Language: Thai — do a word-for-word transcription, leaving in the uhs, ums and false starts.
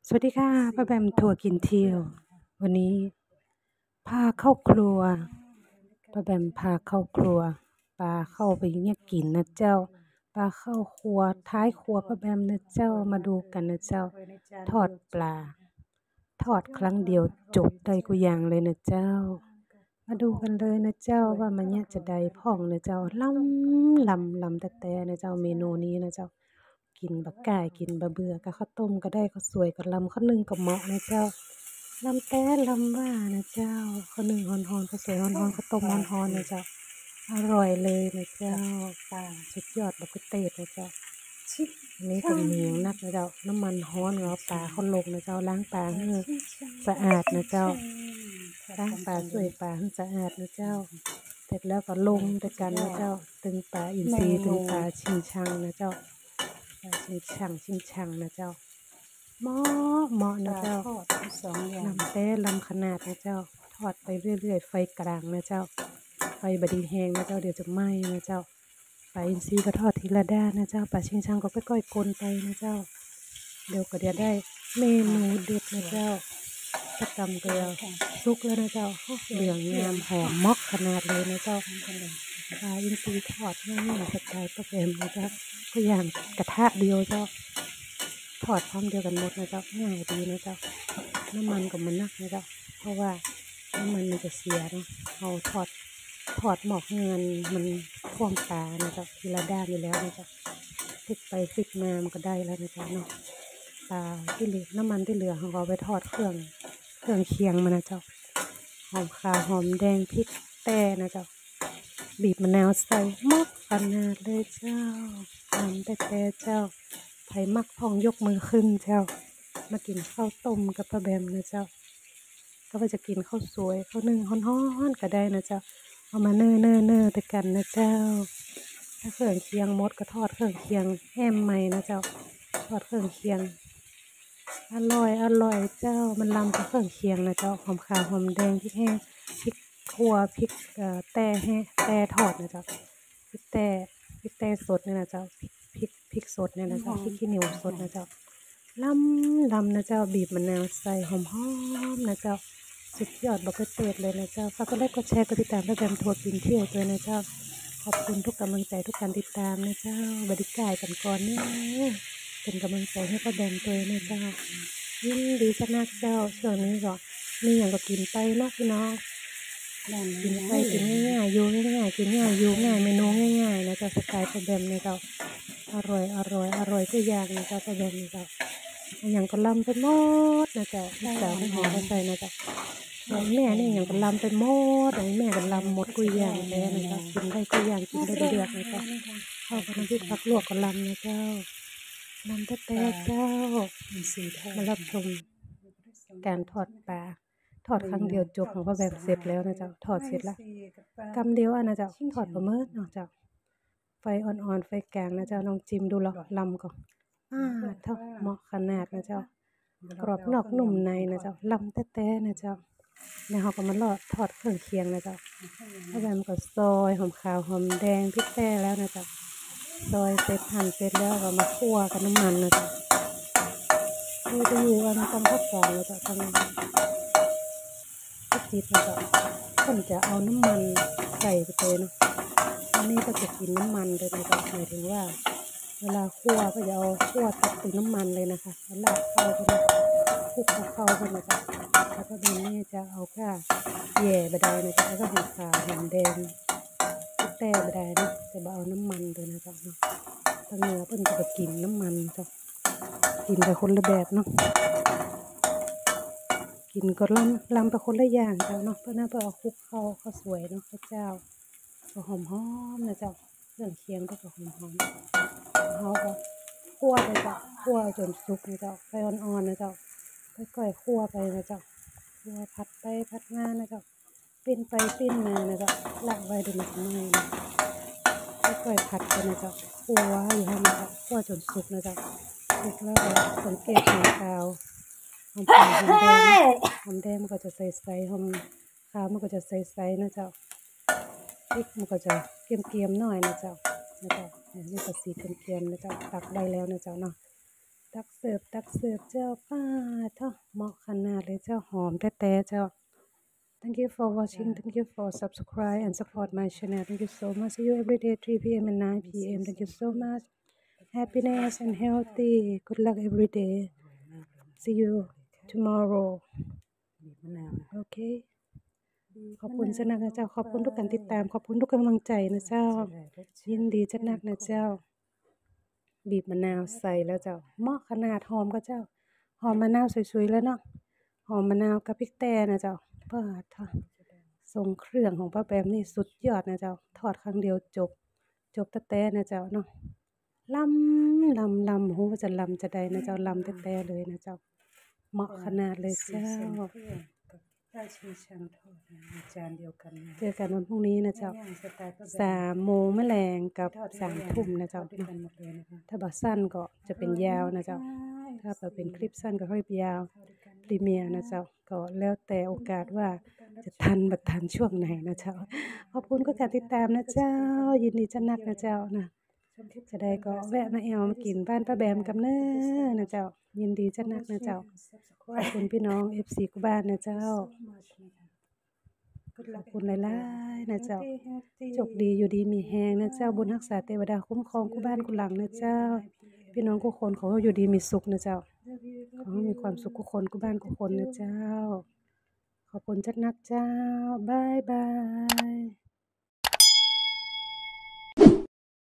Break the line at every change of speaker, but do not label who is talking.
สวัสดีค่ะป้าแบมทัวร์กินเที่ยววันนี้พาเข้าครัวป้าแบมพาเข้าครัวปลาเข้าไปเนี่ยกินนะเจ้าปลาเข้าครัวท้ายครัวป้าแบมนะเจ้ามาดูกันนะเจ้าทอดปลาทอดครั้งเดียวจบได้กุอย่างเลยนะเจ้ามาดูกันเลยนะเจ้าว่ามันเนี่ยจะได้พ่องนะเจ้าลำลำลำแต่แต่นะเจ้าเมนูนี้นะเจ้ากินบะก่ายกินบะเบื่อกับข้าวต้มก็ได้ข้าวสวยกับลำข้าวนึ่งกับเหมาะนะเจ้าลำแต่ลำว่านะเจ้าข้าวนึ่งฮอนฮอนข้าวสวยฮอนฮอนข้าวต้มฮอนฮอนนะเจ้าอร่อยเลยนะเจ้าปลาสุดยอดบักกุเตดนะเจ้าอันนี้ก็เหนียวนักนะเจ้าน้ำมันฮ้อนเอาปลาเขาลงนะเจ้าล้างปลาให้สะอาดนะเจ้าล้างปลาสวยปลาให้สะอาดนะเจ้าเสร็จแล้วก็ลงด้วยกันนะเจ้าตึงปลาอินทรีตึงปลาชิงชังนะเจ้าชิงชังชิงชังนะเจ้าหม้อหม้อนะเจ้าลำเต้ลำขนาดนะเจ้าทอดไปเรื่อยๆไฟกลางนะเจ้าไฟบดีแห้งนะเจ้าเดี๋ยวจะไหม้นะเจ้าปลาอินทรีก็ทอดทีละด้านนะเจ้าปลาชิงชังก็ค่อยๆคนไปนะเจ้าเดี๋ยวก็เดี๋ยวได้เมนูเด็ดนะเจ้าตะกำเกลือซุกแล้วนะเจ้าเหลืองงามหอมมอกขนาดเลยนะเจ้าปลาอินทรีทอดง่ายๆสไตล์ป้าแกมนะเจ้าก็อย่างกระทะเดียวเจ้าทอดพร้อมเดียวกันหมดนะเจ้าง่ายดีนะเจ้าน้ำมันก็มันนักนะเจ้าเพราะว่าน้ำมันมันจะเสียเนาะเอาทอดทอดหมอกเงินมันท่วมปลานะเจ้าทีละด้านอยู่แล้วนะเจ้าพลิกไปพลิกมามันก็ได้แล้วนะเจ้าเนาะปลาที่เหลือน้ำมันที่เหลือเขาเอาไปทอดเครื่องเครื่องเคียงมันนะเจ้าหอมขาวหอมแดงพริกแต่นะเจ้าบีบมะนาวใส่มอกขนาดเลยเจ้าทำแต่แต่เจ้าไผ่มักพองยกมือขึ้นเจ้ามากินข้าวต้มกับป้าแบมนะเจ้าก็ว่าจะกินข้าวสวยข้าวนึ่งฮ้อนๆก็ได้นะเจ้าเอามาเน่อเน่อเน่อแต่กันนะเจ้าถ้าเครื่องเคียงมดก็ทอดเครื่องเคียงแห้มใหม่นะเจ้าทอดเครื่องเคียงอร่อยอร่อยเจ้ามันลำกับเครื่องเคียงนะเจ้าหอมขาวหอมแดงพริกแห้งพริกขั่วพริกเอ่อแต่แห้แต่ทอดนะเจ้าพริกแต่พริกแต่สดเนี่ยนะเจ้าพริกพริกสดเนี่ยนะเจ้าพริกขี้เหนียวสดนะเจ้าลำลำนะเจ้าบีบมะนาวใส่หอมหอมนะเจ้าสุดยอดบักเตดเลยนะเจ้าฝากกดไลค์กดแชร์กดติดตามป้าแบมทัวร์กินเที่ยวด้วยนะเจ้าขอบคุณทุกกำลังใจทุกการติดตามนะเจ้าบริการกันก่อนเนี่ยเป็นกำลังใจให้ป้าแบมตัวนะเจ้ายินดีชนะเจ้าช่วงนี้ก็มีอย่างก็กินไปเนาะพี่น้องกินไปกินง่ายๆอยู่ง่ายๆกินง่ายอยู่ง่ายเมนูง่ายๆนะเจ้าสไตล์ป้าแบมนะเจ้าอร่อยอร่อยอร่อยทุกอย่างนะเจ้าป้าแบมนะเจ้าอย่างก็ลำไปหมดนะเจ้าลูกสาวให้หอมใส่นะเจ้าแม่นี่อย่างก็ลำไปหมดอย่างแม่ก็ลำหมดกุยอย่างเลยนะเจ้ากินได้กุยอย่างกินได้เดือดนะเจ้าเข้ากับน้ำพริกผักลวกก็ลำนะเจ้าลำแต่แต่เจ้ามารับชมการทอดปลาทอดครั้งเดียวจบของป้าแบมเสร็จแล้วนะเจ้าทอดเสร็จแล้วกำเดียวอ่ะนะเจ้าทอดประเมิดเนาะเจ้าไฟอ่อนๆไฟกลางนะเจ้าลองจิ้มดูหรอลำก่อนอ่าเท่าเหมาะขนาดนะเจ้ากรอบนอกนุ่มในนะเจ้าลำแต่แต่นะเจ้าแล้วเขาก็มาลอดทอดเครื่องเคียงนะเจ้าป้าแบมก็ซอยหอมขาวหอมแดงพริกแต่แล้วนะเจ้าซอยเสร็จหั่นเสร็จแล้วก็มาคั่วกับน้ำมันนะเจ้าเราจะอยู่กันตำข้าวกล่องนะเจ้าตำข้าวจีบนะเจ้าคนจะเอาน้ำมันใส่ไปเลยนะอันนี้ก็จะกินน้ำมันเลยนะเจ้าหมายถึงว่าเวลาคั่วก็จะเอาคั่วตักถึงน้ำมันเลยนะคะแล้วลาดเข้าไปเลยคลุกเข้าไปนะจ๊ะแล้วก็ทีนี้จะเอาแค่แย่ไปได้นะจ๊ะแล้วก็หอมขาวหอมแดงแต่ไปได้นะจะเอาน้ำมันเลยนะจ๊ะเนาะทางเหนือเพิ่นจะกินน้ำมันจ้ะกินไปคนละแบบเนาะกินก็ลำลำไปคนละอย่างจ้ะเนาะเพื่อนน่าเพื่อเอาคลุกเข้าข้าวสวยเนาะข้าวเจ้าก็หอมหอมนะจ๊ะเครื่องเคียงก็หอมหอมเขาก็คั่วไปจ้ะคั่วจนสุกนะเจ้าไฟอ่อนๆนะเจ้าค่อยๆคั่วไปนะเจ้าคั่วผัดไปผัดมานะเจ้าปิ้นไปปิ้นมานะเจ้าละไว้ดูหนักไหมนะค่อยๆผัดไปนะเจ้าคั่วอยู่ให้มันคั่วจนสุกนะเจ้าสุกแล้วก็สังเกตหอมขาวหอมขาวหอมแดงหอมแดงมันก็จะใสๆหอมขาวมันก็จะใสๆนะเจ้าพริกมันก็จะเกรียมๆหน่อยนะเจ้านะเจ้านี่ก็สีเกรียมๆนะเจ้าตักได้แล้วนะเจ้าเนาะตักเสิร์ฟตักเสิร์ฟเจ้าป้าเท่าเหมาะขนาดเลยเจ้าหอมแต่แต่เจ้า Thank you for watching. Thank you for subscribe and support my channel. Thank you so much. See you every day three p m and nine p m. Thank you so much. Happiness and healthy. Good luck every day. See you tomorrow. Okay. ขอบคุณเจ้านักนะเจ้าขอบคุณทุกการติดตามขอบคุณทุกกำลังใจนะเจ้ายินดีเจ้านักนะเจ้าบีบมะนาวใส่แล้วเจ้าเหมาะขนาดหอมก็เจ้าหอมมะนาวสวยๆแล้วเนาะหอมมะนาวกับพริกแต้นะเจ้าเปิดทอดทรงเครื่องของป้าแปมนี่สุดยอดนะเจ้าทอดครั้งเดียวจบจบแต่แต่นะเจ้าเนาะลำลำลำหูว่าจะลำจะได้นะเจ้าลำแต่แต่เลยนะเจ้าเหมาะขนาดเลยเจ้าได้ชิมชังทอดนะจานเดียวกันเจอกันวันพรุ่งนี้นะเจ้าสามโมงแมลงกับสามทุ่มนะเจ้าถ้าแบบสั้นก็จะเป็นยาวนะเจ้าถ้าแบบเป็นคลิปสั้นก็ค่อยยาวพรีเมียร์นะเจ้าก็แล้วแต่โอกาสว่าจะทันบัดทันช่วงไหนนะเจ้าขอบคุณก็การติดตามนะเจ้ายินดีจะนักนะเจ้านะจะได้ก็แวะมาแอลมากินบ้านป้าแบมกับเน้อนะเจ้ายินดีจะนักนะเจ้าขอบคุณพี่น้อง เอฟ ซี กูบ้านนะเจ้าขอบคุณหลายๆนะเจ้าโชคดีอยู่ดีมีแฮงนะเจ้าบุญรักษาเทวดาคุ้มครองกูบ้านกูหลังนะเจ้าพี่น้องกูคนขอให้อยู่ดีมีสุขนะเจ้าขอให้มีความสุขกูคนกูบ้านกูคนนะเจ้าขอบคุณจัดนักเจ้าบายบาย